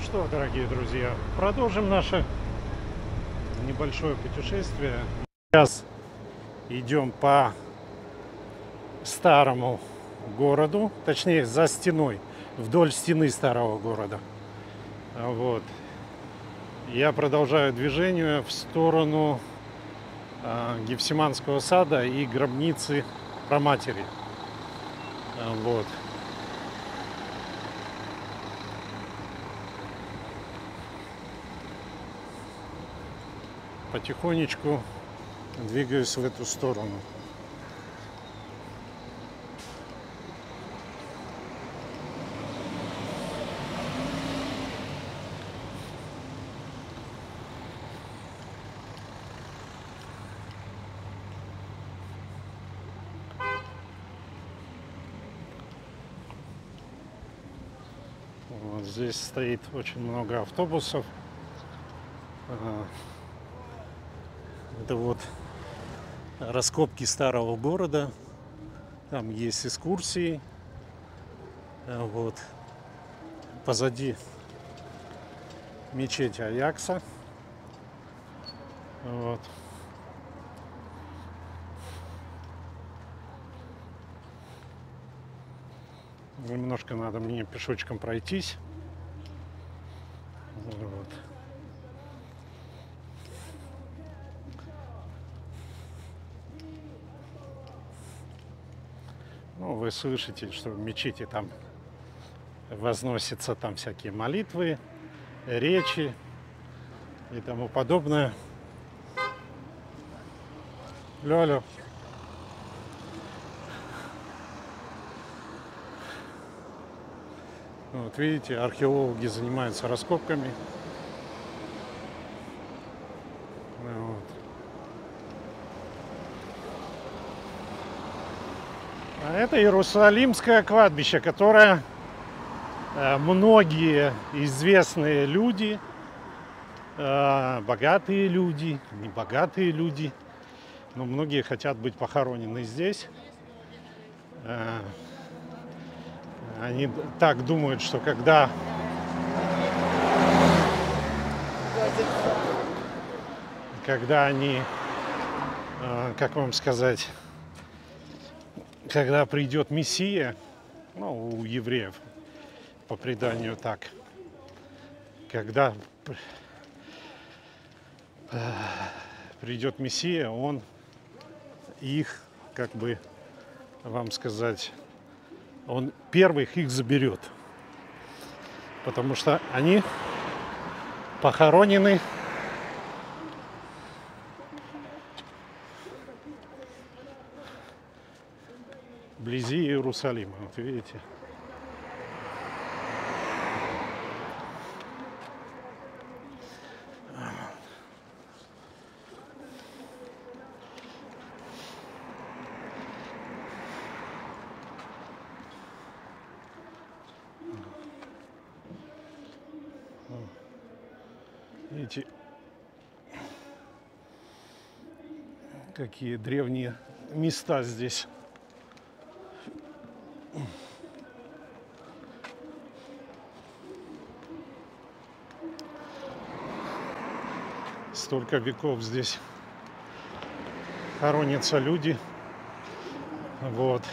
что, дорогие друзья, продолжим наше небольшое путешествие. Сейчас идем по старому городу, точнее за стеной, вдоль стены старого города. Вот. Я продолжаю движение в сторону Гефсиманского сада и гробницы Проматери. Вот. Потихонечку двигаюсь в эту сторону. Вот здесь стоит очень много автобусов. Это вот раскопки старого города. Там есть экскурсии. Вот. Позади мечеть Аякса. Вот. Немножко надо мне пешочком пройтись. Вот. Ну, вы слышите, что в мечети там возносятся там всякие молитвы, речи и тому подобное. Алло. Вот видите, археологи занимаются раскопками. Вот. А это Иерусалимское кладбище, которое многие известные люди, богатые люди, небогатые люди, но многие хотят быть похоронены здесь. Они так думают, что когда они, как вам сказать, когда придет Мессия, ну, у евреев по преданию так, когда придет Мессия, он их, как бы вам сказать, он первых их заберет, потому что они похоронены вблизи Иерусалима. Вот видите. Видите, какие древние места здесь. Столько веков здесь хоронятся люди. Вот.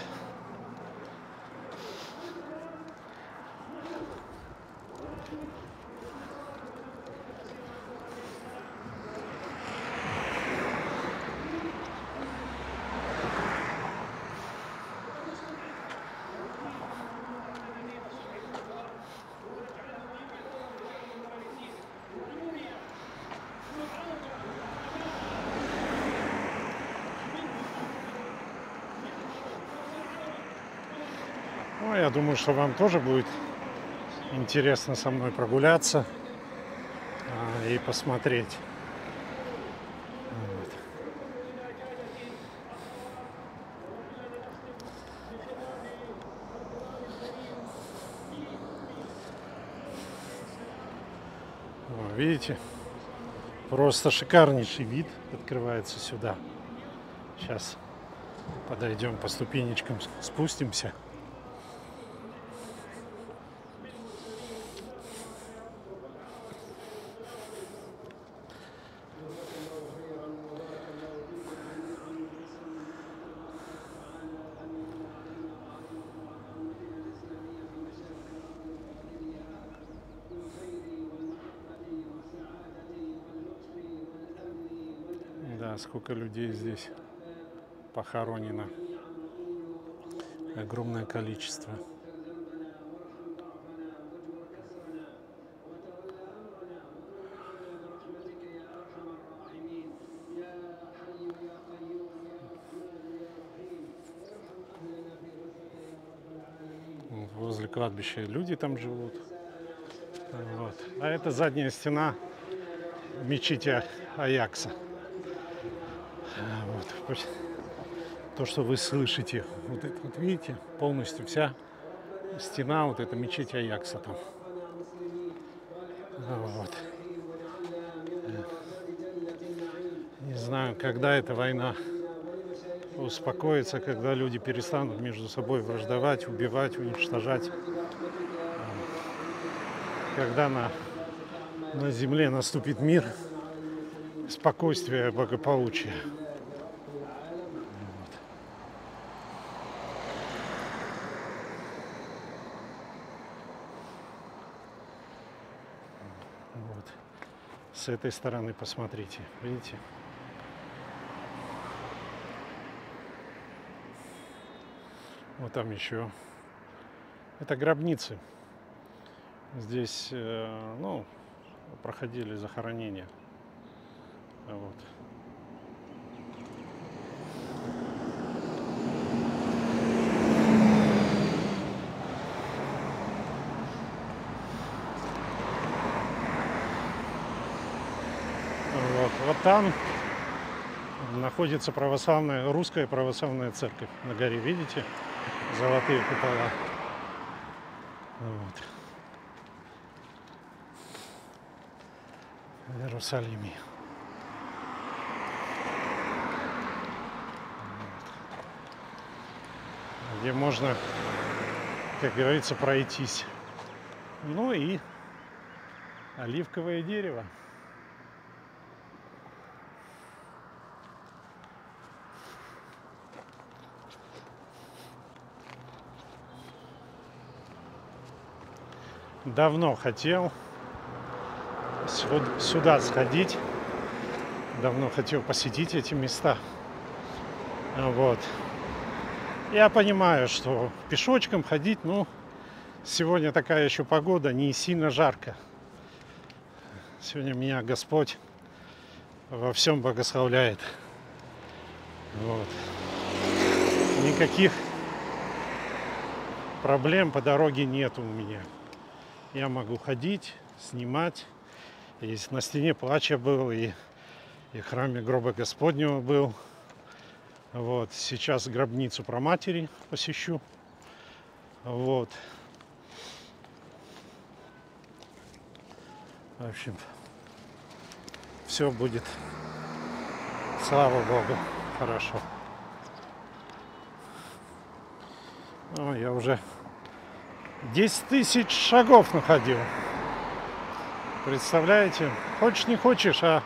Ну, я думаю, что вам тоже будет интересно со мной прогуляться и посмотреть. Вот. О, видите, просто шикарнейший вид открывается сюда. Сейчас подойдем по ступенечкам, спустимся. сколько людей здесь похоронено. Огромное количество. Возле кладбища люди там живут. Вот. А это задняя стена мечети Аякса. Вот. То, что вы слышите, вот это вот видите, полностью вся стена, вот эта мечеть Аякса там. Вот. Не знаю, когда эта война успокоится, когда люди перестанут между собой враждовать, убивать, уничтожать. Когда на земле наступит мир, спокойствие, благополучие. Вот. С этой стороны посмотрите, видите? Вот там еще. Это гробницы. Здесь, ну, проходили захоронения. Вот. Вот там находится русская православная церковь на горе, видите? Золотые купола. Вот. В Иерусалиме. Где можно, как говорится, пройтись. Ну и оливковое дерево. Давно хотел сюда сходить, давно хотел посетить эти места. Вот. Я понимаю, что пешочком ходить, ну, сегодня такая еще погода, не сильно жарко. Сегодня меня Господь во всем благословляет. Вот. Никаких проблем по дороге нет у меня. Я могу ходить, снимать. И на стене плача был, и в храме гроба Господнего был. Вот. Сейчас гробницу Проматери посещу. Вот. В общем, все будет, слава Богу, хорошо. О, я уже 10 тысяч шагов находил. Представляете? Хочешь не хочешь, а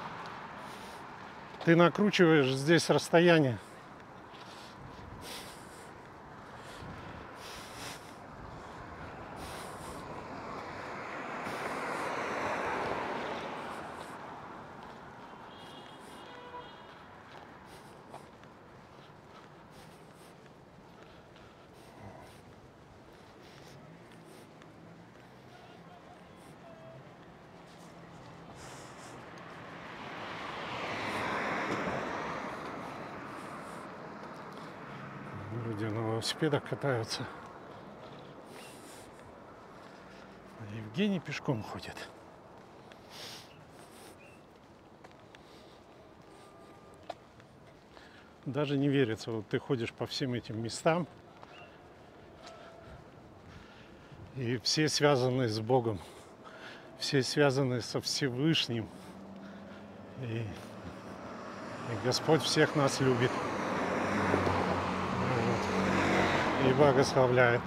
ты накручиваешь здесь расстояние. Люди на велосипедах катаются. А Евгений пешком ходит. Даже не верится, вот ты ходишь по всем этим местам, и все связаны с Богом, все связаны со Всевышним, и Господь всех нас любит. И благословляет.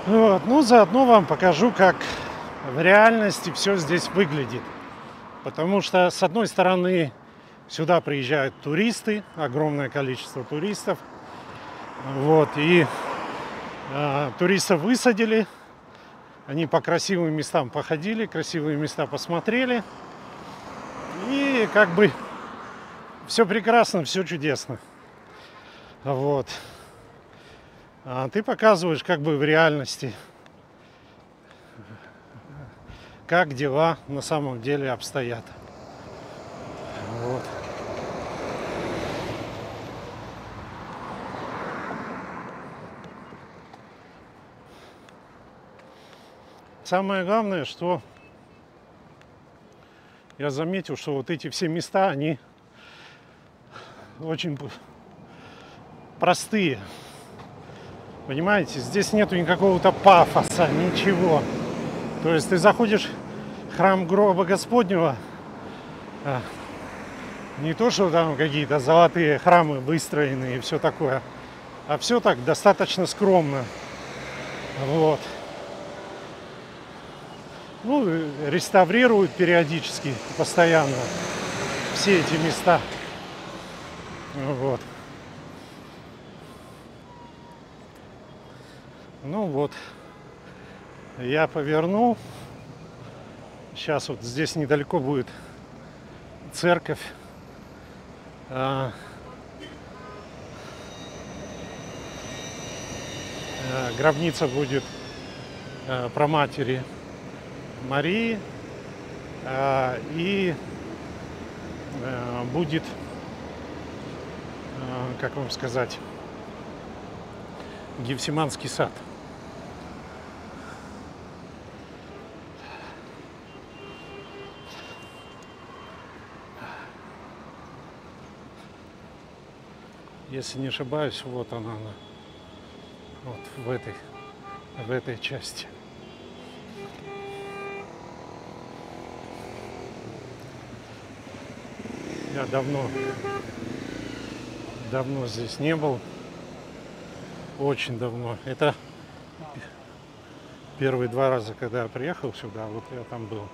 Вот. Ну, заодно вам покажу, как в реальности все здесь выглядит. Потому что, с одной стороны, сюда приезжают туристы, огромное количество туристов. Вот. И туристов высадили, они по красивым местам походили, красивые места посмотрели. И как бы все прекрасно, все чудесно. Вот. А ты показываешь как бы в реальности, как дела на самом деле обстоят. Вот. Самое главное, что я заметил, что вот эти все места, они очень простые. Понимаете, здесь нету никакого-то пафоса, ничего. То есть ты заходишь в храм гроба Господнего, не то, что там какие-то золотые храмы выстроены и все такое, а все так достаточно скромно. Вот. Ну, реставрируют периодически, постоянно все эти места. Вот. Ну вот, я повернул. Сейчас вот здесь недалеко будет церковь. Гробница будет праматери Марии. И будет, как вам сказать, Гефсиманский сад. Если не ошибаюсь, вот она, вот в этой части. Я давно здесь не был, очень давно. Это первые 2 раза, когда я приехал сюда, вот я там был.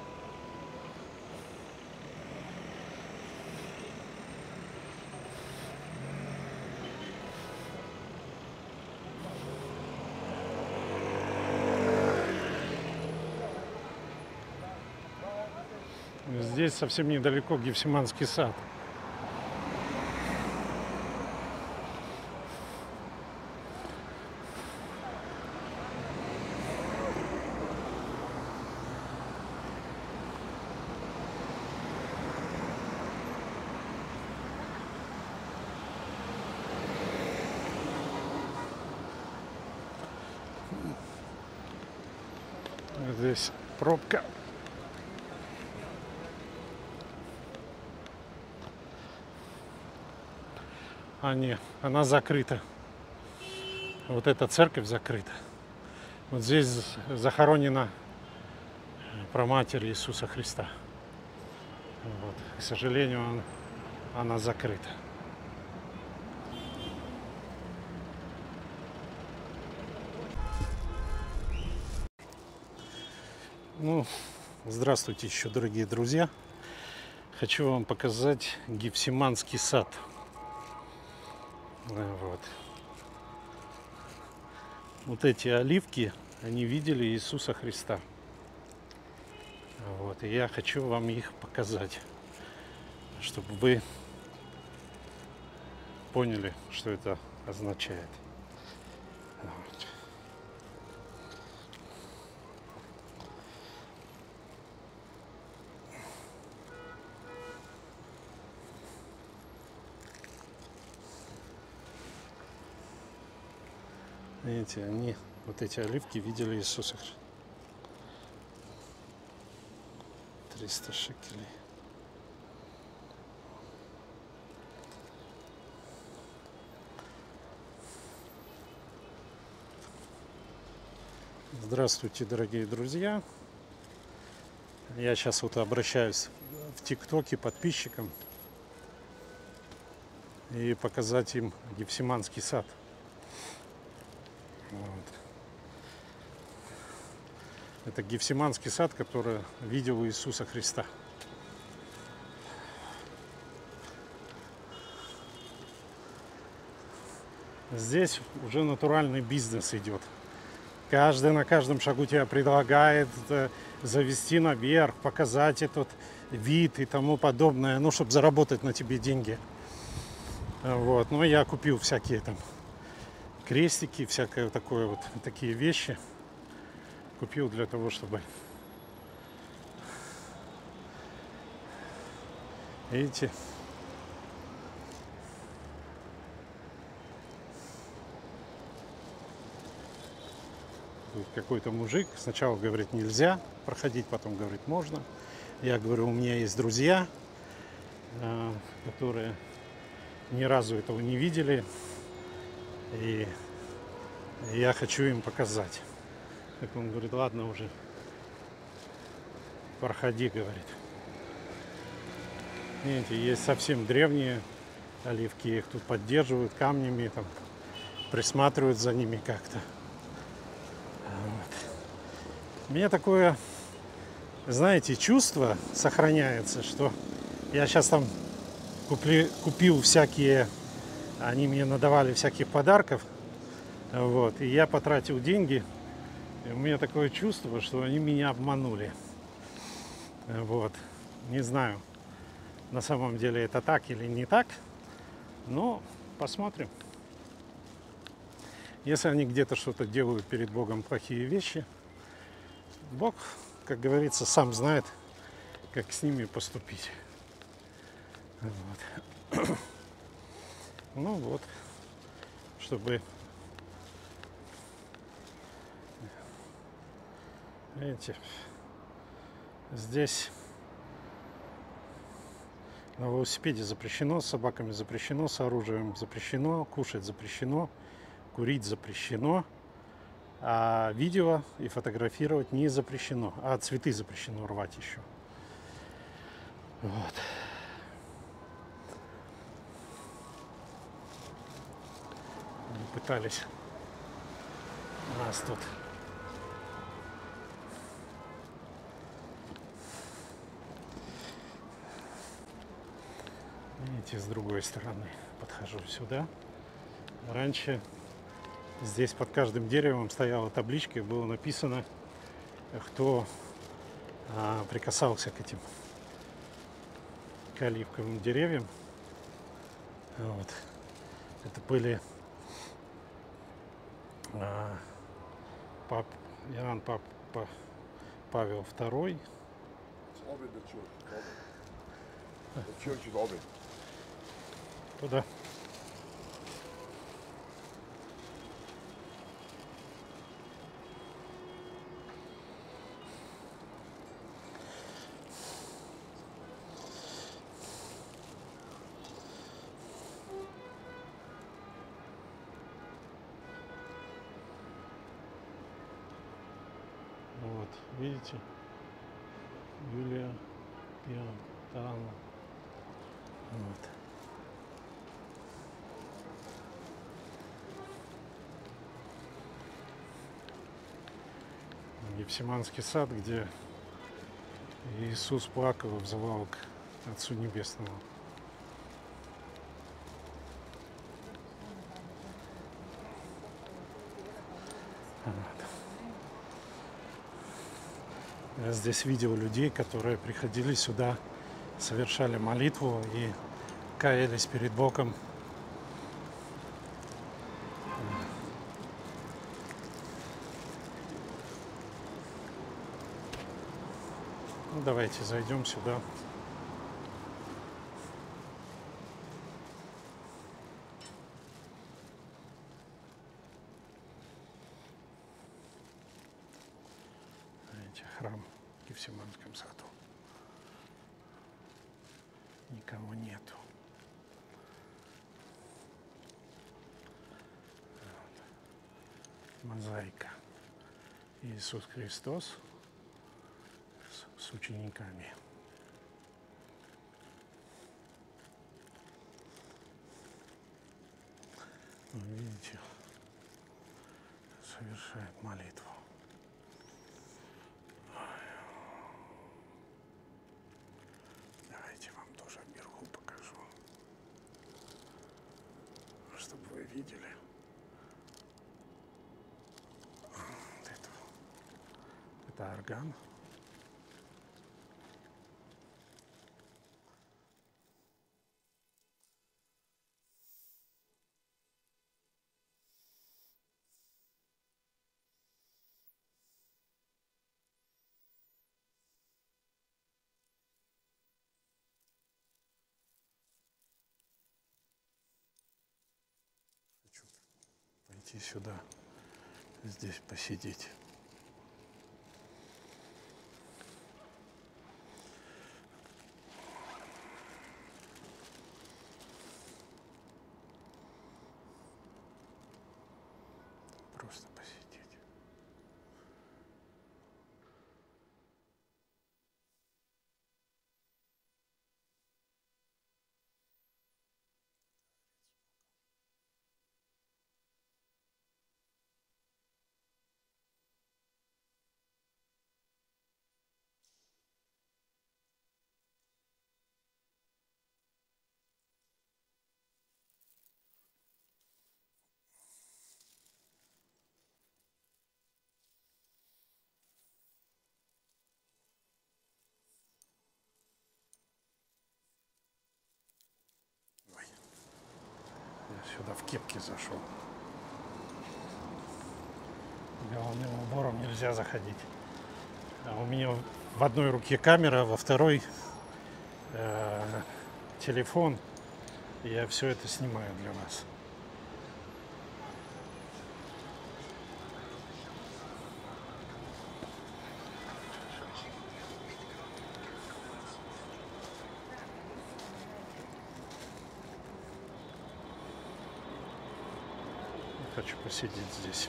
Здесь совсем недалеко Гефсиманский сад. Здесь пробка. А нет, она закрыта. Вот эта церковь закрыта. Вот здесь захоронена праматерь Иисуса Христа. Вот. К сожалению, она закрыта. Ну, здравствуйте еще, дорогие друзья. Хочу вам показать Гефсиманский сад. Вот. Вот эти оливки, они видели Иисуса Христа. Вот. И я хочу вам их показать, чтобы вы поняли, что это означает. Вот. Видите, они, вот эти оливки, видели Иисуса Христа. 300 шекелей. Здравствуйте, дорогие друзья. Я сейчас вот обращаюсь в ТикТоке подписчикам и показать им Гефсиманский сад. Вот. Это Гефсиманский сад, который видел у Иисуса Христа. Здесь уже натуральный бизнес идет. Каждый на каждом шагу тебя предлагает завести наверх, показать этот вид и тому подобное, ну, чтобы заработать на тебе деньги. Вот. Но я купил всякие там крестики, всякое такое вот, такие вещи. Купил для того, чтобы... Видите? Какой-то мужик сначала говорит нельзя проходить, потом говорит можно. Я говорю, у меня есть друзья, которые ни разу этого не видели, и я хочу им показать. Так он говорит, ладно уже, проходи, говорит. Видите, есть совсем древние оливки, их тут поддерживают камнями, там, присматривают за ними как-то. Вот. У меня такое, знаете, чувство сохраняется, что я сейчас там купил всякие, они мне надавали всяких подарков, вот, и я потратил деньги, и у меня такое чувство, что они меня обманули. Вот, не знаю, на самом деле это так или не так, но посмотрим. Если они где-то что-то делают перед Богом, плохие вещи, Бог, как говорится, сам знает, как с ними поступить. Вот. Ну вот, чтобы, видите, здесь на велосипеде запрещено, с собаками запрещено, с оружием запрещено, кушать запрещено, курить запрещено, а видео и фотографировать не запрещено, а цветы запрещено рвать еще. Вот. Они пытались нас тут видите, с другой стороны подхожу сюда. Раньше здесь под каждым деревом стояла табличка, и было написано, кто прикасался к этим оливковым деревьям. Вот. Это были Иоанн Павел II. Туда. Вот, видите, Юлия Пиантана. Вот. Гефсиманский сад, где Иисус плакал и взывал к Отцу Небесному. Вот. Я здесь видел людей, которые приходили сюда, совершали молитву и каялись перед Богом. Ну, давайте зайдем сюда. Видите, храм в Гефсиманском саду. Никого нету. Вот. Мозаика. Иисус Христос с учениками. Видите, совершает молитву. видели. Это орган. Хочу пойти сюда, здесь посидеть. Просто посидеть. Я сюда в кепке зашел. Головным убором нельзя заходить. А у меня в одной руке камера, во второй телефон. Я все это снимаю для вас. Хочу посидеть здесь.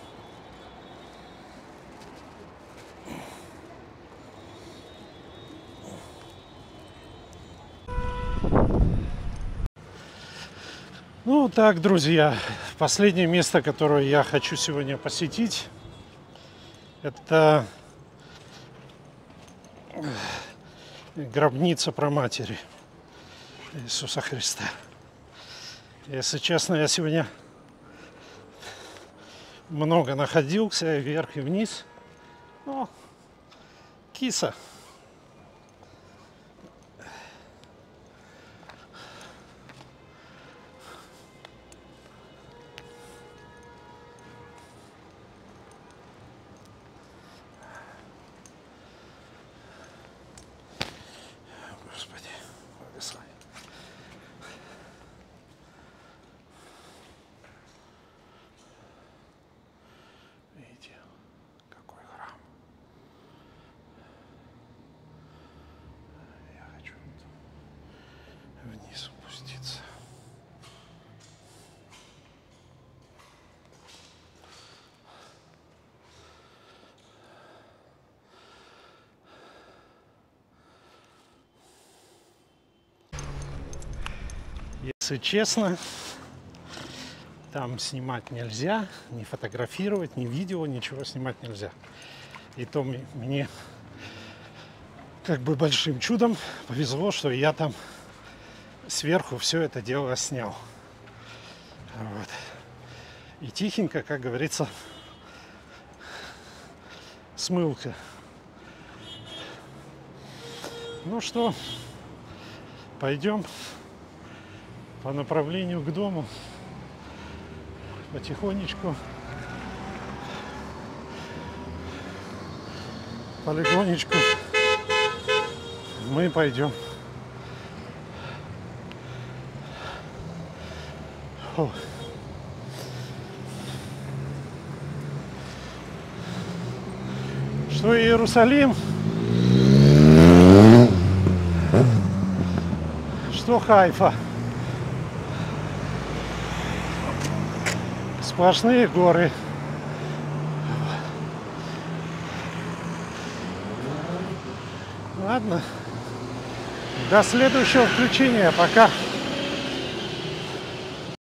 Ну так, друзья, последнее место, которое я хочу сегодня посетить, это гробница праматери Иисуса Христа. Если честно, я сегодня много находился, вверх и вниз. О, киса. Господи, благослови. Видите, какой храм. Я хочу вниз спуститься. Если честно, там снимать нельзя, ни фотографировать, ни видео, ничего снимать нельзя. И то мне как бы большим чудом повезло, что я там сверху все это дело снял. Вот. И тихенько, как говорится, смылся. Ну что, пойдем по направлению к дому. Потихонечку, полегонечку мы пойдем. Фу. Что Иерусалим, что Хайфа. Сплошные горы. Ладно. До следующего включения. Пока.